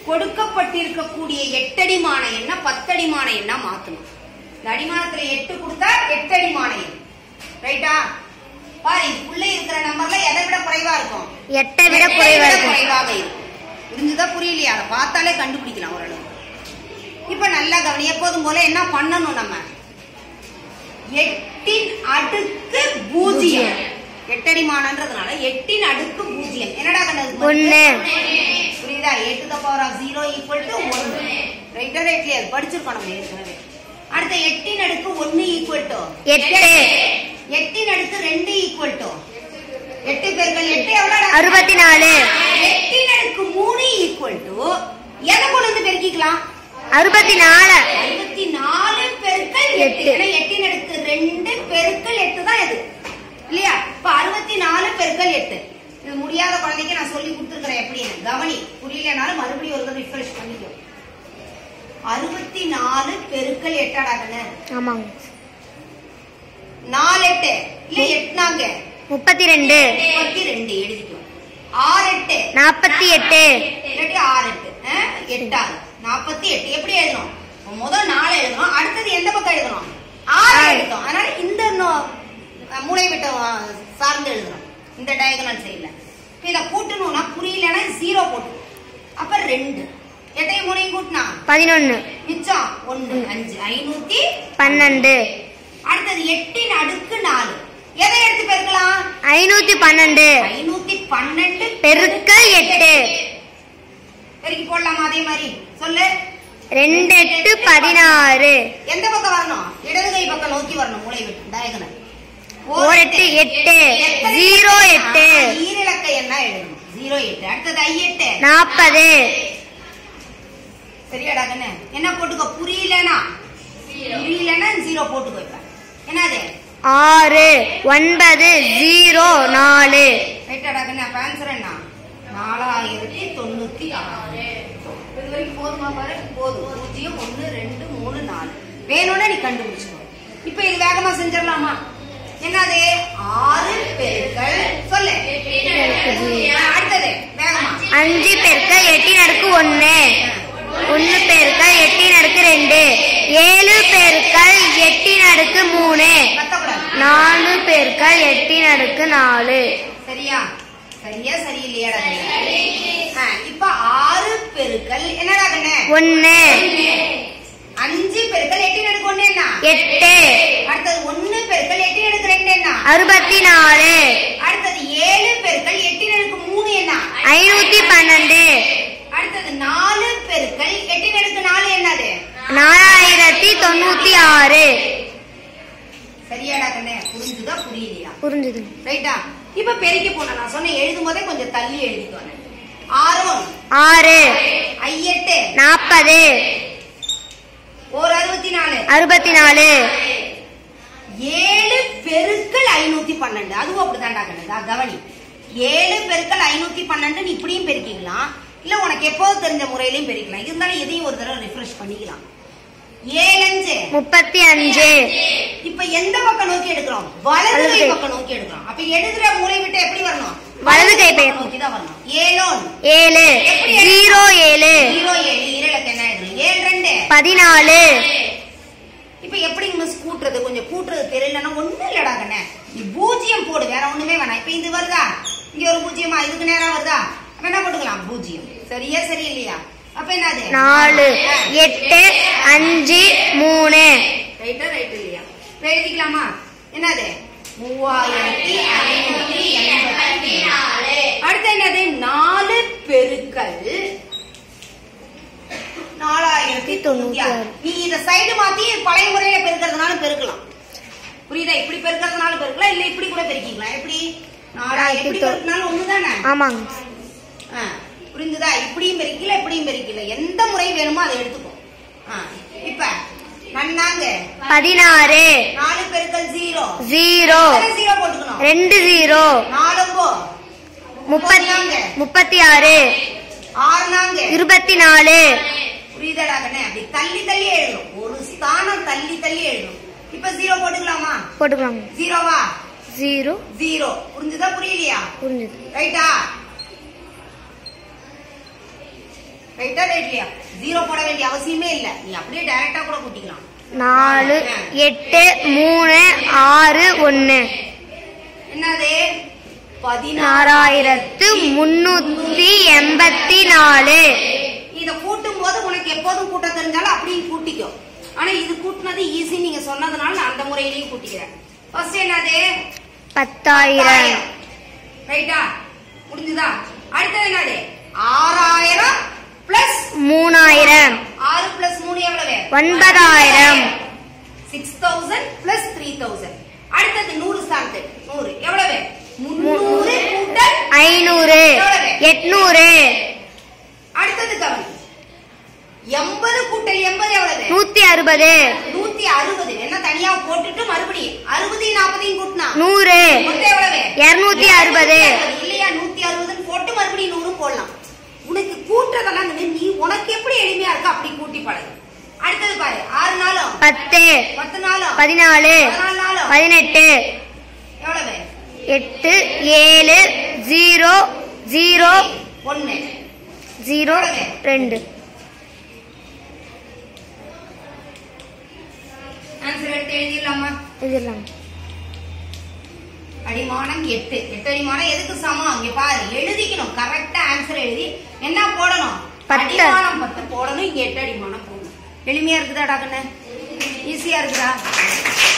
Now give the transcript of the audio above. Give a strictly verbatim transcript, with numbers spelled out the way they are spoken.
கொடுக்கப்பட்டிருக்கக்கூடிய எட்டடிமான எண்ண பத்தடிமான எண்ணா மாத்தணும். இந்த அடிமானத்துல எட்டு கொடுத்தா எட்டடிமான எண். ரைட்டா? பாரு, இதுக்குள்ள இருக்கிற நம்பர்ல எதை விட குறைவா இருக்கும்? எட்டை விட குறைவா இருக்கும். குறைவாக இருக்கும். புரிஞ்சுதா புரியலையா? அதை பார்த்தாலே கண்டுபிடிக்கலாம் ஓரளவு. இப்ப நல்லா கவனி. எப்போதும் போல என்ன பண்ணணும்? நம்ம எட்டின் அடுக்கு பூஜ்ஜியம். எட்டடிமானன்றதுனால எட்டின் அடுக்கு பூஜ்ஜியம். என்னடா கண்டது? ஒன்னு. புரியுதா? எட்டு the power of zero equal to ஒன்னு. ரைட்டா? ரைட்லயே படிச்சிருக்கோம் நம்ம ஏற்கனவே. அடுத்த எட்டின் அடுக்கு ஒன்னு ஈக்குவல் டு எட்டு. எட்டின் அடுக்கு ரெண்டு ஈக்குவல் டு எட்டு பெருக்கல் எட்டு எவ்வளவு? அறுபத்தி நாலு. எட்டின் அடுக்கு மூணு ஈக்குவல் டு எதை கொண்டு வந்து பெருக்கிக்கலாம்? அறுபத்தி நாலு. அறுபத்தி நாலு பெருக்கல் எட்டு. எட்டின் அடுக்கு ரெண்டு பெருக்கல் எட்டு தான் இது இல்லையா? இப்ப அறுபத்தி நாலு பெருக்கல் எட்டு. இது முடியாத குழந்தைக்கு நான் சொல்லி கொடுத்துருக்கிறேன் எப்படின்னு. கவனி. புரியலனாலும் மறுபடியும் ஒரு ரிஃப்ரெஷ் பண்ணிக்கோ. அறுபத்தி நாலு பெருக்கல் எட்டாடாங்க. ஆமாங்க. நாலு எட்டு இல்ல எட்டுனாங்க முப்பத்தி ரெண்டு. முப்பத்தி ரெண்டு எழுதிக்கோ. ஆறு எட்டு நாற்பத்தி எட்டு. இல்லாட்டி ஆறு எட்டு எட்டாறு நாற்பத்தி எட்டு. எப்படி எழுதணும்? முதல் நாலு எழுதணும். அடுத்தது எந்த பக்கம் எழுதணும்? ஆறு எழுதணும். அதனால இந்த மூளை விட்ட சார்ந்து எழுதணும் இந்த டயகனல் சைடுல. இத கூட்டணும்னா புரியலன்னா ஜீரோ போட்டு அப்ப ரெண்டு. எட்டையும் மூணையும் கூட்டினா பதினொன்னு. மிச்சம் ஒன்னு. அஞ்சு. ஐநூத்தி பன்னெண்டு. அடுத்தது எட்டின் அடுக்கு நாலு. எதை எடுத்து பெருக்கலாம்? ஐநூத்தி பன்னெண்டு. ஐநூத்தி பன்னெண்டு பெருக்கல் எட்டு. பெருக்கி போடலாமா? அதே மாதிரி சொல்லு. ரெண்டு எட்டு பதினாறு. எந்த பக்கம் வரணும்? இடது கை பக்கம் நோக்கி வரணும். மூளை விட்டு டயகனல். ஓர் எட்டு எட்டு. ஜீரோ எட்டு. ஈரிலக்க என்ன எழுதணும்? ஜீரோ எட்டு. அடுத்தது ஐ எட்டு நாற்பது. சரியாடா கண்ணு? என்ன போட்டுக்கோ? புரியலனா புரியலனா ஜீரோ போட்டுக்கோ. இப்ப என்னது? ஆறு ஒன்பது ஜீரோ நாலு. ரைட்டாடா கண்ணு? அப்ப ஆன்சர் என்ன? நாலாயிரத்தி தொண்ணூத்தி ஆறு. இது வரைக்கும் போதுமா? பாரு, போதும். பூஜ்ஜியம் ஒன்னு ரெண்டு மூணு நாலு. வேணும்னா நீ கண்டுபிடிச்சுக்கோ. இப்ப இது வேகமா செஞ்சிடலாமா? என்னது? ஆறு பெருக்கல் சொல்லு. அடுத்தது வேகமா. அஞ்சு பெருக்கல் எட்டின் அடுக்கு ஒன்னு. ஒன்னு பெருக்கல் எட்டின் அடுக்கு ரெண்டு. ஏழு பெருக்கல் எட்டின் அடுக்கு மூணு. நாலு பெருக்கல் எட்டின் அடுக்கு நாலு. சரியா? சரியா சரியில்லையாடா? இப்ப ஆறு பெருக்கல் என்னடா கண்ணே? ஒன்னு. அஞ்சு பெருக்கல் எட்டின் அடுக்கு ஒன்னு என்ன? எட்டு. அடுத்தது ஒன்னு பெருக்கல் எட்டின் அடுக்கு ரெண்டு என்ன? அறுபத்தி நாலு. அடுத்தது ஏழு பெருக்கல் எட்டின் அடுக்கு மூணு என்ன? ஐநூத்தி பன்னெண்டு. அடுத்தது நாலு பெருக்கல் எட்டின் அடுக்கு நாலு என்னது? நாலாயிரத்தி தொண்ணூத்தி ஆறு. சரியாடா கண்ணே? புரிஞ்சுதா புரியலையா? புரிஞ்சுது. ரைட்டா? இப்ப பெருக்கி போன நான் சொன்ன எழுதும் போதே கொஞ்சம் தள்ளி எழுதிக்கோங்க. ஆறு ஆறு. ஐ எட்டு நாற்பது. ஒரு அறுபத்தி நாலு. அறுபத்தி நாலு. ஏழு பெருக்கல் ஐநூத்தி பன்னெண்டு. அதுவும் அப்படித்தான்டா கண்ணு. கவனி. ஏழு பெருக்கல் ஐநூத்தி பன்னெண்டு இப்படியும் பெருக்கிக்கலாம், இல்ல உனக்கு எப்போது தெரிஞ்ச முறையிலையும் பெருக்கலாம். இருந்தாலும் எதையும் ஒரு தடவை ரிஃப்ரெஷ் பண்ணிக்கலாம். ஏழு அஞ்சு முப்பத்தி அஞ்சு. இப்ப எந்த பக்கம் நோக்கி எடுக்கிறோம்? வலது கை பக்கம் நோக்கி எடுக்கிறோம். அப்ப எடுக்கிற மூளை விட்டு எப்படி வரணும்? வலது கை பக்கம் நோக்கி தான் வரணும். ஏழோன் ஏழு. ஜீரோ ஏழு. ஜீரோ ஏழு. இரலுக்கு என்ன எழுதுறோம்? ஏழு ரெண்டு பதினாலு. இப்ப எப்படி மிஸ் கூட்டுறது? கொஞ்சம் கூட்டுறது தெரியலன்னா ஒண்ணும் இல்லடா கண்ணே, நீ பூஜ்ஜியம் போடு, வேற ஒண்ணுமே வேணாம். இப்ப இது வருதா? இங்க ஒரு பூஜ்ஜியமா? இதுக்கு நேரம் வருதா? அப்ப என்ன போட்டுக்கலாம்? பூஜ்ஜியம். சரியா சரி இல்லையா? அப்ப என்னது? நாலு எட்டு அஞ்சு மூணு. ரைட்டா ரைட் இல்லையா? எழுதிக்கலாமா? என்னது? மூவாயிரத்தி ஐநூத்தி எண்பத்தி நாலு. அடுத்து என்னது? நாலு பெருக்கல் நாலாயிரத்தி தொண்ணூத்தி ஆறு. நீ இத சைடு மாத்தி பழைய முறையில பெருக்கிறதுனால பெருக்கலாம். புரியுதா? இப்படி பெருக்கிறதுனால பெருக்கலாம், இல்ல இப்படி கூட பெருக்கிக்கலாம். எப்படி? நாலாயிரத்தி பெருக்கினாலும் ஒண்ணுதானே? ஆமாங்க. புரிஞ்சுதா? இப்படியும் பெருக்கல இப்படியும் பெருக்கல, எந்த முறை வேணுமோ அதை எடுத்துக்கோ. இப்ப நன்னாங்க பதினாறு. நாலு பெருக்கல் ஜீரோ. ஜீரோ. ஜீரோ போட்டுக்கணும். ரெண்டு ஜீரோ. நாலுங்கோ முப்பத்தி முப்பத்தி ஆறு. ஆறு நாங்க இருபத்தி நாலு. புரியுதாடா கண்ணே? அப்படி தள்ளி தள்ளி எழுதணும், ஒரு ஸ்தானம் தள்ளி தள்ளி எழுதணும். இப்ப ஜீரோ போட்டுக்கலாமா? போட்டுக்கலாம். ஜீரோவா? Zero zero. புரிஞ்சுதா புரியலையா? புரிஞ்சுது. ரைட்டா? ரைட்டா ரைட்லையா? ஜீரோ போட வேண்டிய அவசியமே இல்ல, நீ அப்படியே டைரக்டா கூட கூட்டிக்கலாம். நாலு எட்டு மூணு ஆறு ஒன்னு என்னது? பதினாறாயிரத்து முன்னூத்தி எண்பத்தி நாலு. இத கூட்டும் போது உனக்கு எப்போதும் கூட்ட தெரிஞ்சாலும் அப்படியும் கூட்டிக்கோ. ஆனா இது கூட்டினது ஈஸி நீங்க சொன்னதுனால நான் அந்த முறையிலையும் கூட்டிக்கிறேன். ஃபர்ஸ்ட் என்னது? பத்தாயிரம். ரைட்டா? முடிஞ்சுதா? அடுத்தது என்னது? ஆறாயிரம் பிளஸ் மூணாயிரம். ஆறு பிளஸ் மூணு எவ்வளவு? ஒன்பதாயிரம். Six thousand plus three thousand. அடுத்தது நூறு ஸ்தானத்து நூறு எவ்வளவு? முன்னூறு கூட்டல் ஐநூறு. எட்நூறு. அடுத்தது கவனி, எண்பது கூட்டல் எண்பது எவ்வளவு? நூத்தி அறுபது. நூத்தி அறுபது. என்ன தனியா போட்டுட்டு மறுபடியும் அறுபதையும் நாற்பதையும் கூட்டினா நூறு. மொத்தம் எவ்வளவு? இருநூத்தி அறுபது. இல்லையா? நூத்தி அறுபதுன்னு போட்டு மறுபடியும் நூறு போடலாம். உனக்கு கூட்டுறதெல்லாம் நீ உனக்கு எப்படி எளிமையா இருக்கோ அப்படி கூட்டி பழகு. அடுத்தது பாரு, ஆறு நாளும் பத்து. பத்து நாளும் பதினாலு. பதினாலு நாளும் பதினெட்டு. எவ்வளவு? எட்டு ஏழு ஜீரோ ஜீரோ ஒன்னு ஜீரோ ரெண்டு. ஆன்சர் எடுத்து எழுதிடலாமா? எழுதிடலாம். அடிமானம் எட்டு. எட்டு அடிமானம் எதுக்கு சமம்? இங்க பாரு, எழுதிக்கணும். கரெக்டா ஆன்சர் எழுதி என்ன போடணும்? அடிமானம் பத்து போடணும். இங்க எட்டு அடிமானம் போடணும். எளிமையா இருக்குதா டாக்டர்? ஈஸியா இருக்குதா?